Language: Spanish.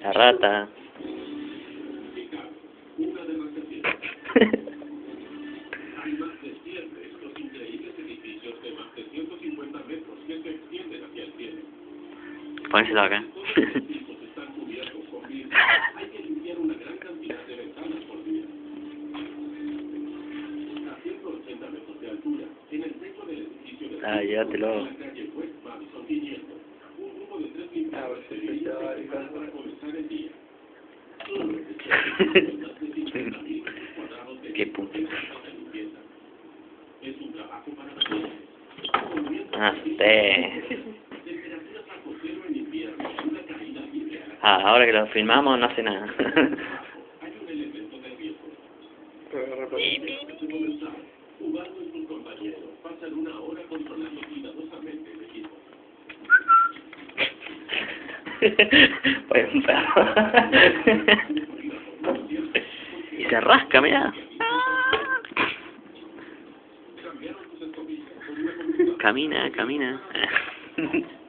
La rata. Hay más de 100 de estos increíbles edificios de más de 150 metros que se extienden hacia el cielo. Pónselo acá. Todos los pisos están cubiertos con vidrio. Hay que limpiar una gran cantidad de ventanas por día. A 180 metros de altura, en el techo del edificio de Llévatelo. la calle West Madison 500, un grupo de 3 limpiadores se dirigen para comenzar el día. Qué puto. Es un trabajo para Ah, ahora que lo filmamos no hace nada. hay un elemento de riesgo. Jugando y sus compañeros pasan una hora controlando cuidadosamente el equipo. Pues un perro. Y se rasca, mira. Camina, camina.